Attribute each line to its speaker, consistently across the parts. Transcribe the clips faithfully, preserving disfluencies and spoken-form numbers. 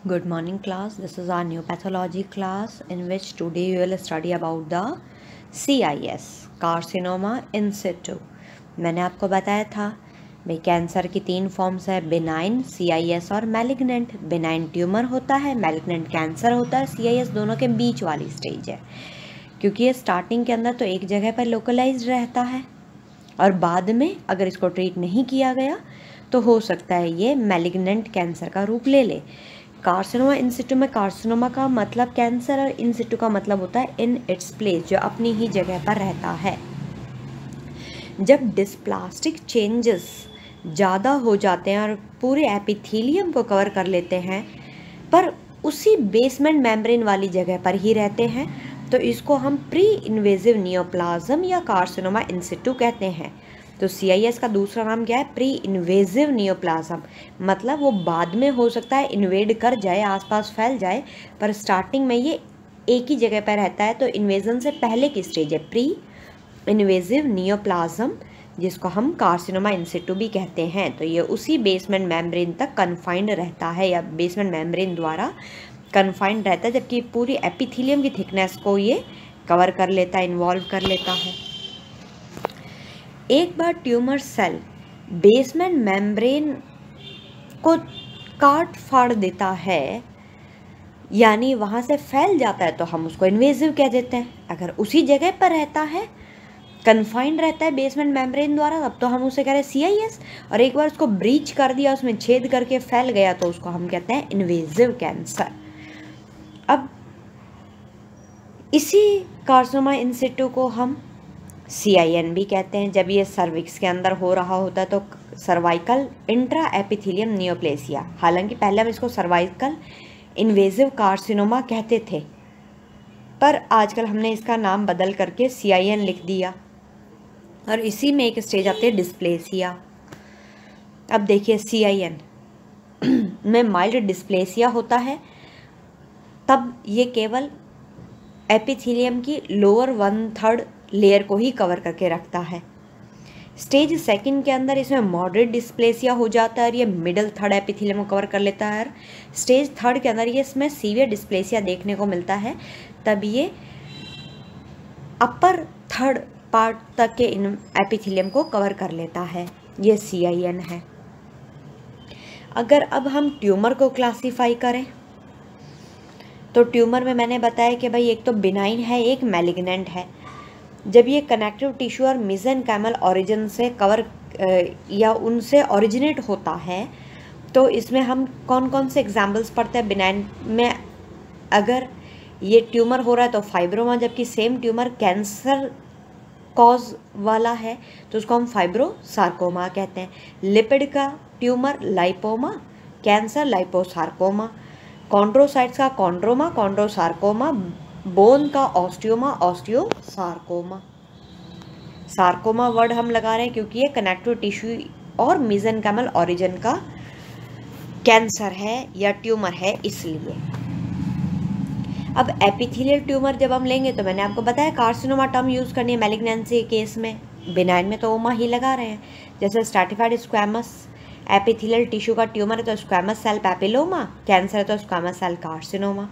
Speaker 1: Good morning class. This is our new pathology class in which today we will study about the C I S, carcinoma in situ. मैंने आपको बताया था भाई cancer की तीन forms है, benign, C I S और malignant. Benign tumour होता है, मैलिग्नेंट कैंसर होता है। सी आई एस दोनों के बीच वाली स्टेज है, क्योंकि ये स्टार्टिंग के अंदर तो एक जगह पर लोकलाइज्ड रहता है और बाद में अगर इसको ट्रीट नहीं किया गया तो हो सकता है ये मैलिग्नेंट कैंसर का रूप ले ले। कार्सिनोमा इन सिटू में कार्सिनोमा का मतलब कैंसर और इन सिटू का मतलब होता है इन इट्स प्लेस, जो अपनी ही जगह पर रहता है। जब डिस्प्लास्टिक चेंजेस ज़्यादा हो जाते हैं और पूरे एपिथेलियम को कवर कर लेते हैं पर उसी बेसमेंट मेम्ब्रेन वाली जगह पर ही रहते हैं, तो इसको हम प्री इन्वेजिव नियोप्लाज्म या कार्सिनोमा इन सिटू कहते हैं। तो सी आई एस का दूसरा नाम क्या है? Pre invasive neoplasm. मतलब वो बाद में हो सकता है इन्वेड कर जाए, आसपास फैल जाए, पर स्टार्टिंग में ये एक ही जगह पर रहता है। तो इन्वेजन से पहले की स्टेज है प्री इन्वेजिव नियोप्लाज्म, जिसको हम कार्सिनोमा इन सिटू भी कहते हैं। तो ये उसी बेसमेंट मेम्ब्रेन तक कन्फाइंड रहता है या बेसमेंट मेम्ब्रेन द्वारा कन्फाइंड रहता है, जबकि पूरी एपिथेलियम की थिकनेस को ये कवर कर लेता है, इन्वॉल्व कर लेता है। एक बार ट्यूमर सेल बेसमेंट मेम्ब्रेन को काट फाड़ देता है, यानी वहाँ से फैल जाता है, तो हम उसको इन्वेजिव कह देते हैं। अगर उसी जगह पर रहता है, कन्फाइंड रहता है बेसमेंट मेम्ब्रेन द्वारा, तब तो हम उसे कह रहे हैं सी आई एस। और एक बार उसको ब्रीच कर दिया, उसमें छेद करके फैल गया, तो उसको हम कहते हैं इन्वेजिव कैंसर। अब इसी कार्सिनोमा इन सिटू को हम सी आई एन भी कहते हैं। जब ये सर्विक्स के अंदर हो रहा होता है तो सर्वाइकल इंट्रा एपिथेलियम नियोप्लेसिया, हालांकि पहले हम इसको सर्वाइकल इन्वेजिव कार्सिनोमा कहते थे, पर आजकल हमने इसका नाम बदल करके सी आई एन लिख दिया। और इसी में एक स्टेज आती है डिस्प्लेसिया। अब देखिए सी आई एन में माइल्ड डिस्प्लेसिया होता है, तब ये केवल एपिथेलियम की लोअर वन थर्ड लेयर को ही कवर करके रखता है। स्टेज सेकंड के अंदर इसमें मॉडरेट डिस्प्लेसिया हो जाता है और ये मिडल थर्ड एपिथेलियम को कवर कर लेता है। स्टेज थर्ड के अंदर ये इसमें सीवियर डिस्प्लेसिया देखने को मिलता है, तब ये अपर थर्ड पार्ट तक के इन एपिथेलियम को कवर कर लेता है। ये सी आई एन है। अगर अब हम ट्यूमर को क्लासीफाई करें तो ट्यूमर में मैंने बताया कि भाई एक तो बिनाइन है, एक मैलिग्नेंट है। जब ये कनेक्टिव टिश्यू और मेसेनकाइमल ओरिजिन से कवर या उनसे ओरिजिनेट होता है, तो इसमें हम कौन कौन से एग्जाम्पल्स पढ़ते हैं बिनाइन में? अगर ये ट्यूमर हो रहा है तो फाइब्रोमा, जबकि सेम ट्यूमर कैंसर कॉज वाला है तो उसको हम फाइब्रोसार्कोमा कहते हैं। लिपिड का tumour lipoma, cancer liposarcoma. Chondrocytes का कॉन्ड्रोमा, कॉन्ड्रोसार्कोमा। बोन का ऑस्टियोमा, ऑस्टियोसार्कोमा। सार्कोमा वर्ड हम लगा रहे हैं क्योंकि ये कनेक्टिव टिश्यू और मेसेनकाइमल ओरिजिन का कैंसर है या ट्यूमर है, इसलिए। अब एपिथेलियल ट्यूमर जब हम लेंगे तो मैंने आपको बताया कार्सिनोमा टर्म यूज़ करनी है मैलिग्नेंसी के केस में। बिनाइन में तो ओमा ही लगा रहे हैं। जैसे स्ट्रैटिफाइड स्क्वैमस एपिथेलियल टिश्यू का ट्यूमर है तो स्क्वैमस सेल पैपिलोमा, कैंसर है तो squamous cell carcinoma.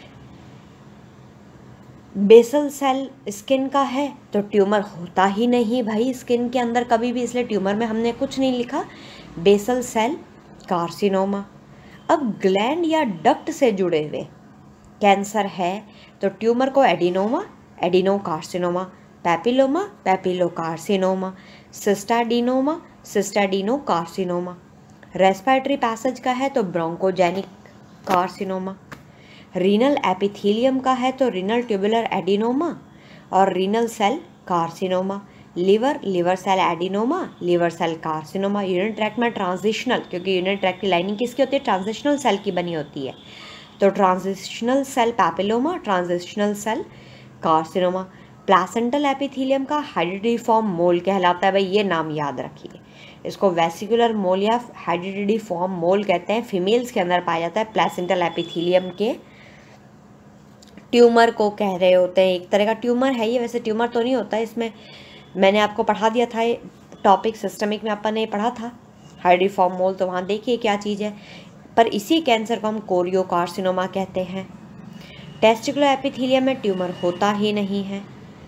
Speaker 1: Basal cell skin का है तो ट्यूमर होता ही नहीं भाई स्किन के अंदर कभी भी, इसलिए ट्यूमर में हमने कुछ नहीं लिखा, बेसल सेल कार्सिनोमा। अब ग्लैंड या डक्ट से जुड़े हुए कैंसर है तो ट्यूमर को adenoma, adenocarcinoma. Papilloma, papillocarcinoma. Cystadenoma, cystadenocarcinoma. Respiratory passage का है तो ब्रोंकोजेनिक कार्सिनोमा। रीनल एपिथेलियम का है तो रीनल ट्यूबुलर एडिनोमा और renal cell carcinoma. Liver, liver cell adenoma, liver cell carcinoma. Urine tract में ट्रांजिशनल, क्योंकि यूरिन ट्रैक्ट की लाइनिंग किसकी होती है? ट्रांजिशनल सेल की बनी होती है, तो transitional cell papilloma, transitional cell carcinoma. Placental epithelium का हाइड्रिडिफॉर्म मोल कहलाता है, भाई ये नाम याद रखिए। इसको वेसिकुलर मोल या हाइड्रिडिफॉर्म मोल कहते हैं। फीमेल्स के अंदर पाया जाता है। प्लासेंटल एपिथेलियम के ट्यूमर को कह रहे होते हैं, एक तरह का ट्यूमर है ये, वैसे ट्यूमर तो नहीं होता है। इसमें मैंने आपको पढ़ा दिया था, टॉपिक सिस्टमिक में अपन ने पढ़ा था हाइड्रिडिफॉर्म मोल, तो वहाँ देखिए क्या चीज़ है। पर इसी कैंसर को हम कोरियोकार्सिनोमा कहते हैं। टेस्टिकुलर एपिथेलियम में ट्यूमर होता ही नहीं है,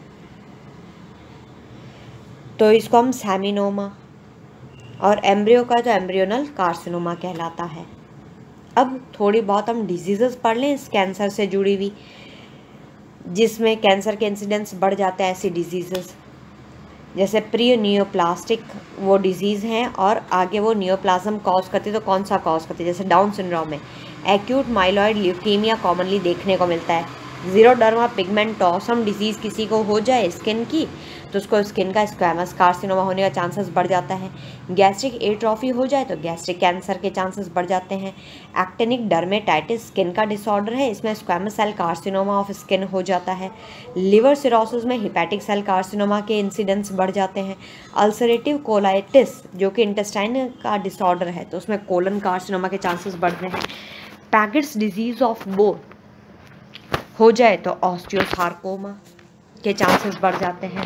Speaker 1: तो इसको हम सेमिनोमा, और एम्ब्रियो का तो एम्ब्रियोनल कार्सिनोमा कहलाता है। अब थोड़ी बहुत हम डिजीज़ेस पढ़ लें इस कैंसर से जुड़ी हुई, जिसमें कैंसर के इंसिडेंस बढ़ जाते हैं। ऐसी डिजीज़ेस जैसे प्री नियोप्लास्टिक वो डिजीज़ हैं, और आगे वो नियोप्लाज्म कॉज करती है। तो कौन सा कॉज करती है? जैसे डाउन सिंड्रोम में एक्यूट माइलॉइड ल्यूकीमिया कॉमनली देखने को मिलता है। जीरोडर्मा पिगमेंटोसम डिजीज़ किसी को हो जाए स्किन की, तो उसको स्किन का स्क्वैमस कार्सिनोमा होने का चांसेस बढ़ जाता है। गैस्ट्रिक एट्रोफी हो जाए तो गैस्ट्रिक कैंसर के चांसेस बढ़ जाते हैं। एक्टेनिक डर्मेटाइटिस स्किन का डिसऑर्डर है, इसमें squamous cell carcinoma of skin हो जाता है। लिवर सिरोसिस में हिपैटिक सेल कार्सिनोमा के इंसिडेंस बढ़ जाते हैं। अल्सरेटिव कोलाइटिस जो कि इंटेस्टाइन का डिसऑर्डर है, तो उसमें कोलन कार्सिनोमा के चांसेस बढ़ते हैं। पैगेट्स डिजीज ऑफ बोन हो जाए तो ऑस्टियोसार्कोमा के चांसेस बढ़ जाते हैं।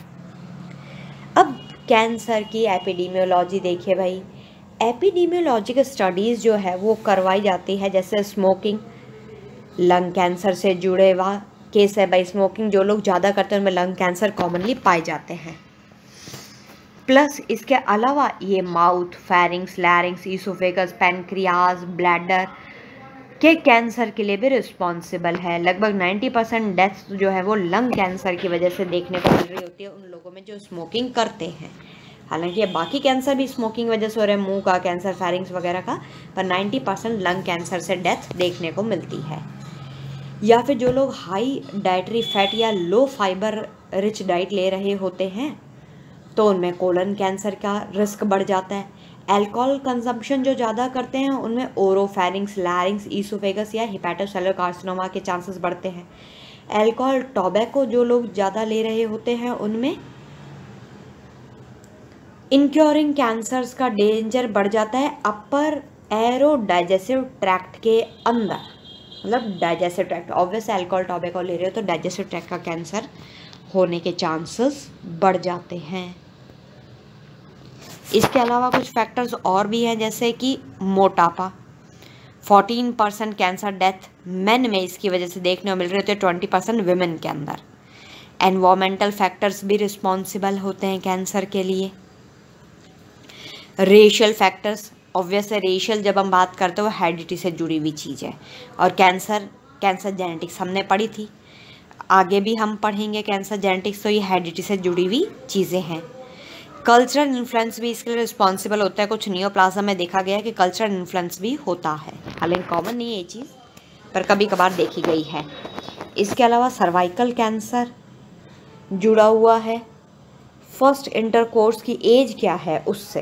Speaker 1: अब कैंसर की एपिडेमियोलॉजी देखिए भाई। एपिडेमियोलॉजिकल स्टडीज़ जो है वो करवाई जाती है, जैसे स्मोकिंग, लंग कैंसर से जुड़े हुआ केस है भाई। स्मोकिंग जो लोग ज़्यादा करते हैं उनमें लंग कैंसर कॉमनली पाए जाते हैं। प्लस इसके अलावा ये mouth, pharynx, larynx, oesophagus, pancreas, bladder के कैंसर के लिए भी रिस्पॉन्सिबल है। लगभग नब्बे परसेंट डेथ्स जो है वो लंग कैंसर की वजह से देखने को मिल रही होती है उन लोगों में जो स्मोकिंग करते हैं। हालांकि ये बाकी कैंसर भी स्मोकिंग वजह से हो रहे हैं, मुंह का कैंसर, फेरिंग्स वगैरह का, पर नब्बे परसेंट लंग कैंसर से डेथ देखने को मिलती है। या फिर जो लोग हाई डाइटरी फैट या लो फाइबर रिच डाइट ले रहे होते हैं तो उनमें कोलन कैंसर का रिस्क बढ़ जाता है। अल्कोहल कंजम्पशन जो ज़्यादा करते हैं उनमें ओरोफेरिंग्स, लैरिंग्स, ईसोफेगस या हिपैटोसेलुलर कार्सिनोमा के चांसेस बढ़ते हैं। अल्कोहल, टोबैको जो लोग ज़्यादा ले रहे होते हैं उनमें इनक्योरिंग कैंसर्स का डेंजर बढ़ जाता है अपर एरो डाइजेस्टिव ट्रैक्ट के अंदर, मतलब digestive tract. Obvious alcohol, tobacco ले रहे हो तो डाइजेस्टिव ट्रैक्ट का कैंसर होने के चांसेस बढ़ जाते हैं। इसके अलावा कुछ फैक्टर्स और भी हैं, जैसे कि मोटापा। चौदह परसेंट कैंसर डेथ मेन में इसकी वजह से देखने को मिल रहे होते हैं, बीस परसेंट विमेन के अंदर। एनवायरमेंटल फैक्टर्स भी रिस्पॉन्सिबल होते हैं कैंसर के लिए। रेशियल फैक्टर्स, ऑब्वियस है रेशियल जब हम बात करते हैं वो हेरिडिटी से जुड़ी हुई चीज़ है, और कैंसर कैंसर जेनेटिक्स हमने पढ़ी थी, आगे भी हम पढ़ेंगे कैंसर जेनेटिक्स, तो ये हेरिडिटी से जुड़ी हुई चीज़ें हैं। कल्चरल इन्फ्लुएंस भी इसके लिए रिस्पॉन्सिबल होता है। कुछ नियोप्लाज्म में देखा गया है कि कल्चरल इन्फ्लुएंस भी होता है, हालांकि कॉमन नहीं है ये चीज़, पर कभी कभार देखी गई है। इसके अलावा सर्वाइकल कैंसर जुड़ा हुआ है फर्स्ट इंटरकोर्स की एज क्या है उससे,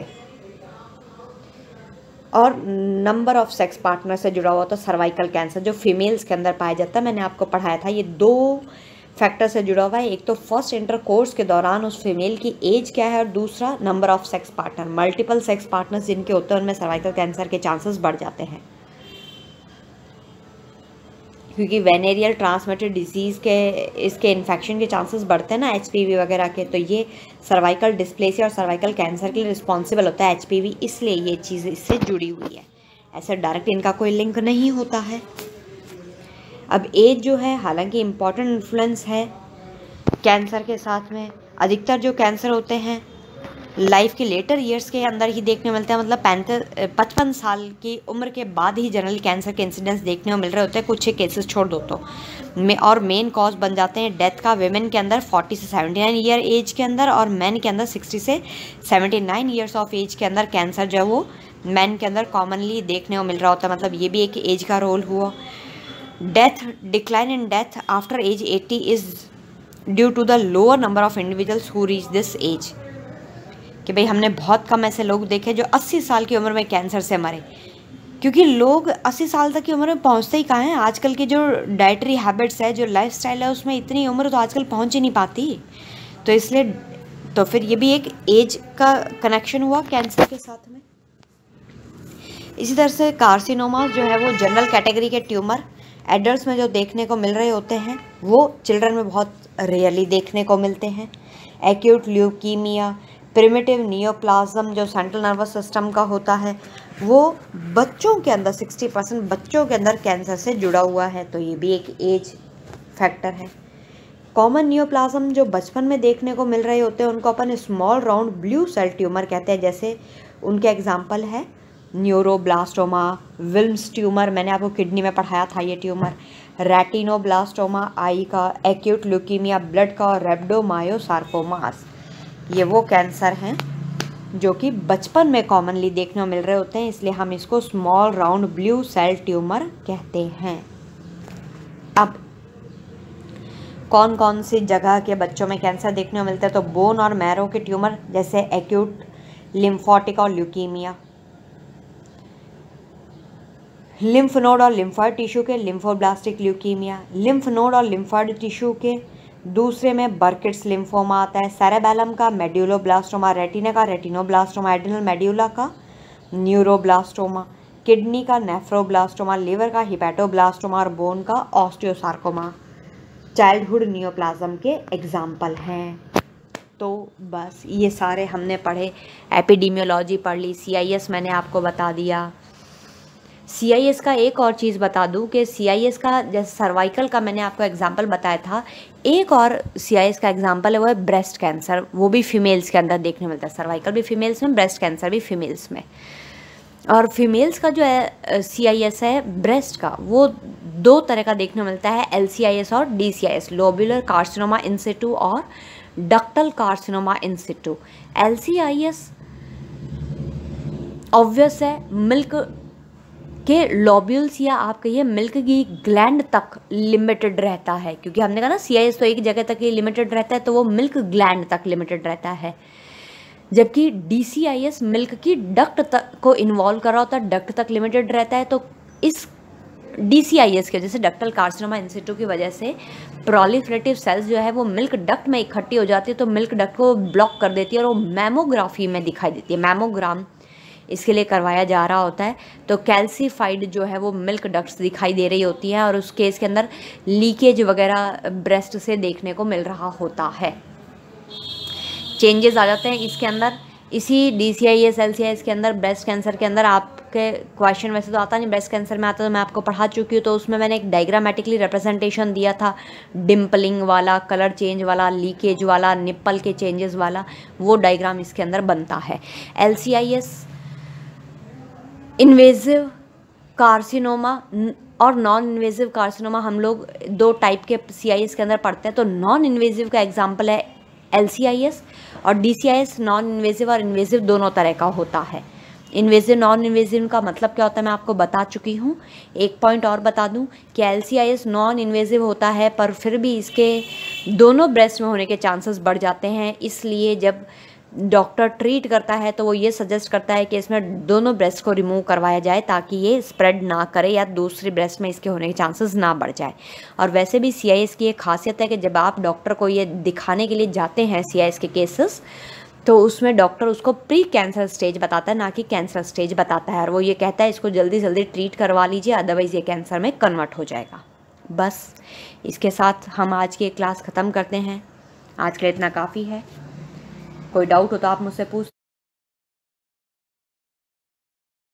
Speaker 1: और नंबर ऑफ सेक्स पार्टनर से जुड़ा हुआ तो सर्वाइकल कैंसर जो फीमेल्स के अंदर पाया जाता है, मैंने आपको पढ़ाया था। ये दो फैक्टर से जुड़ा हुआ है, एक तो फर्स्ट इंटरकोर्स के दौरान उस फीमेल की एज क्या है, और दूसरा number of sex partner. Multiple sex partners जिनके होते हैं उनमें सर्वाइकल कैंसर के चांसेस बढ़ जाते हैं, क्योंकि वेनेरियल ट्रांसमिटेड डिजीज़ के इसके इन्फेक्शन के चांसेस बढ़ते हैं ना, एचपीवी वगैरह के, तो ये सर्वाइकल डिस्प्लेसिया और सर्वाइकल कैंसर के लिए रिस्पॉन्सिबल होता है एचपीवी, इसलिए ये चीज़ इससे जुड़ी हुई है। ऐसे डायरेक्ट इनका कोई लिंक नहीं होता है। अब एज जो है हालांकि इम्पॉर्टेंट इन्फ्लुएंस है कैंसर के साथ में। अधिकतर जो कैंसर होते हैं लाइफ के लेटर ईयर्स के अंदर ही देखने मिलते हैं, मतलब पैंतीस पचपन साल की उम्र के बाद ही जनरली कैंसर के इंसिडेंट्स देखने को मिल रहे होते हैं, कुछ एक केसेस छोड़ दो तो में, और मेन कॉज बन जाते हैं डेथ का विमेन के अंदर चालीस से उन्यासी ईयर एज के अंदर, और मैन के अंदर साठ से उन्यासी ईयर्स ऑफ एज के अंदर कैंसर जो है वो मैन के अंदर कॉमनली देखने को मिल रहा होता है, मतलब ये भी एक एज का रोल हुआ। Death decline in death after age अस्सी is due to the lower number of individuals who reach this age, कि भाई हमने बहुत कम ऐसे लोग देखे जो अस्सी साल की उम्र में कैंसर से मरे, क्योंकि लोग अस्सी साल तक की उम्र में पहुंचते ही कहाँ हैं। आजकल की जो डाइटरी हैबिट्स है, जो लाइफस्टाइल है, उसमें इतनी उम्र तो आजकल पहुंच ही नहीं पाती, तो इसलिए तो फिर ये भी एक एज का कनेक्शन हुआ कैंसर के साथ में। इसी तरह से कार्सिनोमा जो है वो जनरल कैटेगरी के ट्यूमर एडल्ट्स में जो देखने को मिल रहे होते हैं वो चिल्ड्रन में बहुत रेयरली देखने को मिलते हैं। एक्यूट ल्यूकीमिया, प्रिमिटिव नियोप्लाज्म जो सेंट्रल नर्वस सिस्टम का होता है, वो बच्चों के अंदर सिक्सटी परसेंट बच्चों के अंदर कैंसर से जुड़ा हुआ है, तो ये भी एक एज फैक्टर है। कॉमन नियोप्लाज्म जो बचपन में देखने को मिल रहे होते हैं उनको अपन small round blue cell tumour कहते हैं। जैसे उनके एग्जांपल है न्यूरोब्लास्टोमा, विल्म्स ट्यूमर, मैंने आपको किडनी में पढ़ाया था ये ट्यूमर, रेटिनोब्लास्टोमा आई का, एक्यूट ल्यूकीमिया ब्लड का, और रेब्डोमायोसार्कोमास। ये वो कैंसर हैं जो कि बचपन में कॉमनली देखने को मिल रहे होते हैं, इसलिए हम इसको small round blue cell tumour कहते हैं। अब कौन कौन सी जगह के बच्चों में कैंसर देखने को मिलता है, तो बोन और मैरो के ट्यूमर जैसे एक्यूट लिम्फोटिक और ल्यूकीमिया, लिम्फ नोड और लिम्फॉइड टिश्यू के लिम्फोब्लास्टिक ल्यूकीमिया, लिम्फ नोड और लिम्फॉइड टिश्यू के दूसरे में बर्किट्स लिम्फोमा आता है, सेरेबेलम का मेड्यूलोब्लास्टोमा, रेटिना का रेटिनोब्लास्टोमा, एडिनल मेड्यूला का न्यूरोब्लास्टोमा, किडनी का नेफ्रोब्लास्टोमा, लिवर का हिपैटोब्लास्टोमा और बोन का ऑस्टियोसार्कोमा चाइल्डहुड नियोप्लाज्म के एग्जाम्पल हैं। तो बस ये सारे हमने पढ़े, एपिडेमियोलॉजी पढ़ ली, सी आई एस मैंने आपको बता दिया। सी आई एस का एक और चीज़ बता दूं कि सी आई एस का जैसे सर्वाइकल का मैंने आपको एग्जांपल बताया था, एक और सी आई एस का एग्जांपल है वो है ब्रेस्ट कैंसर, वो भी फीमेल्स के अंदर देखने मिलता है। सर्वाइकल भी फीमेल्स में, ब्रेस्ट कैंसर भी फीमेल्स में। और फीमेल्स का जो है सी आई एस है ब्रेस्ट का, वो दो तरह का देखने मिलता है, एल सी आई एस और D C I S, lobular carcinoma in situ और ductal carcinoma in situ. L C I S obvious है, मिल्क के लॉब्यूल्स या आप कहिए मिल्क की ग्लैंड तक लिमिटेड रहता है, क्योंकि हमने कहा ना सी आई एस तो एक जगह तक ही लिमिटेड रहता है, तो वो मिल्क ग्लैंड तक लिमिटेड रहता है। जबकि D C I S milk की डक्ट तक को इन्वॉल्व कर रहा होता है, डक्ट तक लिमिटेड रहता है। तो इस डी सी आई एस के वजह से, डक्टल कार्सिनोमा इन सिटू की वजह से, प्रोलिफरेटिव सेल्स जो है वो मिल्क डक्ट में इकट्ठी हो जाती है, तो मिल्क डक्ट को ब्लॉक कर देती है और वो मैमोग्राफी में दिखाई देती है। मैमोग्राम इसके लिए करवाया जा रहा होता है, तो कैल्सीफाइड जो है वो मिल्क डक्ट्स दिखाई दे रही होती हैं और उस केस के अंदर लीकेज वगैरह ब्रेस्ट से देखने को मिल रहा होता है। चेंजेस आ जाते हैं इसके अंदर, इसी D C I S L C I S के अंदर। ब्रेस्ट कैंसर के अंदर आपके क्वेश्चन वैसे तो आता नहीं, ब्रेस्ट कैंसर में आता तो मैं आपको पढ़ा चुकी हूँ, तो उसमें मैंने एक डायग्रामेटिकली रिप्रेजेंटेशन दिया था, डिम्पलिंग वाला, कलर चेंज वाला, लीकेज वाला, निप्पल के चेंजेस वाला, वो डायग्राम इसके अंदर बनता है। L C I S invasive carcinoma और नॉन इन्वेजिव कार्सिनोमा, हम लोग दो टाइप के सी आई एस के अंदर पढ़ते हैं। तो नॉन इन्वेजिव का एग्जांपल है एल सी आई एस, और D C I S non invasive और इन्वेजिव दोनों तरह का होता है। इन्वेजिव नॉन इन्वेजिव का मतलब क्या होता है मैं आपको बता चुकी हूँ। एक पॉइंट और बता दूँ कि L C I S non invasive होता है, पर फिर भी इसके दोनों ब्रेस्ट में होने के चांसेस बढ़ जाते हैं, इसलिए जब डॉक्टर ट्रीट करता है तो वो ये सजेस्ट करता है कि इसमें दोनों ब्रेस्ट को रिमूव करवाया जाए ताकि ये स्प्रेड ना करे या दूसरी ब्रेस्ट में इसके होने के चांसेस ना बढ़ जाए। और वैसे भी सी आई एस की एक खासियत है कि जब आप डॉक्टर को ये दिखाने के लिए जाते हैं सी आई एस के केसेस, तो उसमें डॉक्टर उसको प्री कैंसर स्टेज बताता है, ना कि कैंसर स्टेज बताता है, और वो ये कहता है इसको जल्दी जल्दी ट्रीट करवा लीजिए, अदरवाइज़ ये कैंसर में कन्वर्ट हो जाएगा। बस इसके साथ हम आज की क्लास ख़त्म करते हैं। आज के लिए इतना काफ़ी है। कोई डाउट हो तो आप मुझसे पूछ